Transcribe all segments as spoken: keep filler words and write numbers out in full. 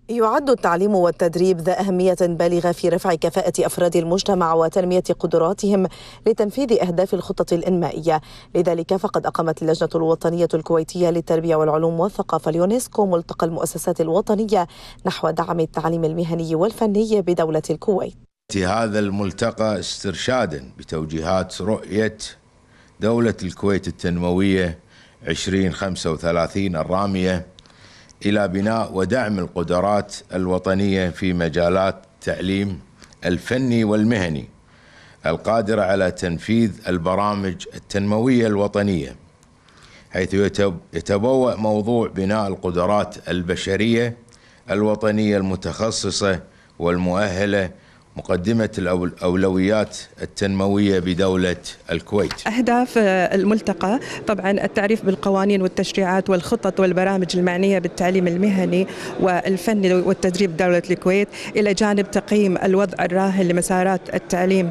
يعد التعليم والتدريب ذا أهمية بالغة في رفع كفاءة أفراد المجتمع وتنمية قدراتهم لتنفيذ أهداف الخطة الإنمائية. لذلك فقد أقامت اللجنة الوطنية الكويتية للتربية والعلوم والثقافة اليونسكو ملتقى المؤسسات الوطنية نحو دعم التعليم المهني والفني بدولة الكويت. هذا الملتقى استرشادا بتوجيهات رؤية دولة الكويت التنموية عشرين خمسة وثلاثين الرامية إلى بناء ودعم القدرات الوطنية في مجالات التعليم الفني والمهني القادرة على تنفيذ البرامج التنموية الوطنية، حيث يتبوأ موضوع بناء القدرات البشرية الوطنية المتخصصة والمؤهلة مقدمة الأولويات التنموية بدولة الكويت. أهداف الملتقى طبعا التعريف بالقوانين والتشريعات والخطط والبرامج المعنية بالتعليم المهني والفني والتدريب بدولة الكويت، إلى جانب تقييم الوضع الراهن لمسارات التعليم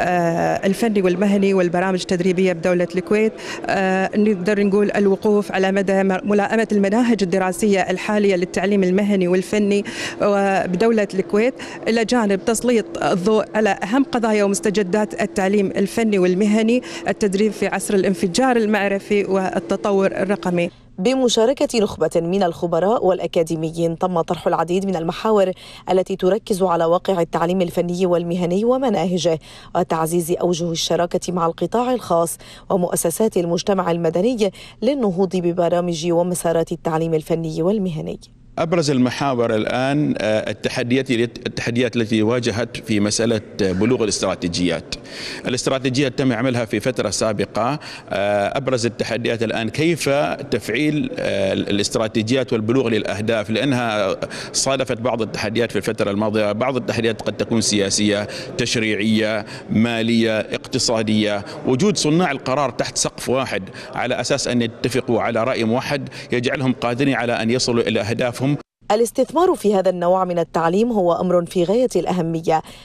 الفني والمهني والبرامج التدريبية بدولة الكويت. نقدر نقول الوقوف على مدى ملائمة المناهج الدراسية الحالية للتعليم المهني والفني بدولة الكويت، إلى جانب تسليط الضوء على أهم قضايا ومستجدات التعليم الفني والمهني، التدريب في عصر الانفجار المعرفي والتطور الرقمي. بمشاركة نخبة من الخبراء والأكاديميين تم طرح العديد من المحاور التي تركز على واقع التعليم الفني والمهني ومناهجه، وتعزيز أوجه الشراكة مع القطاع الخاص ومؤسسات المجتمع المدني للنهوض ببرامج ومسارات التعليم الفني والمهني. أبرز المحاور الآن التحديات التحديات التي واجهت في مسألة بلوغ الاستراتيجيات. الاستراتيجيات تم عملها في فترة سابقة. أبرز التحديات الآن كيف تفعيل الاستراتيجيات والبلوغ للأهداف، لأنها صادفت بعض التحديات في الفترة الماضية. بعض التحديات قد تكون سياسية، تشريعية، مالية، اقتصادية. وجود صناع القرار تحت سقف واحد على أساس أن يتفقوا على رأي موحد يجعلهم قادرين على أن يصلوا إلى أهدافهم. الاستثمار في هذا النوع من التعليم هو أمر في غاية الأهمية،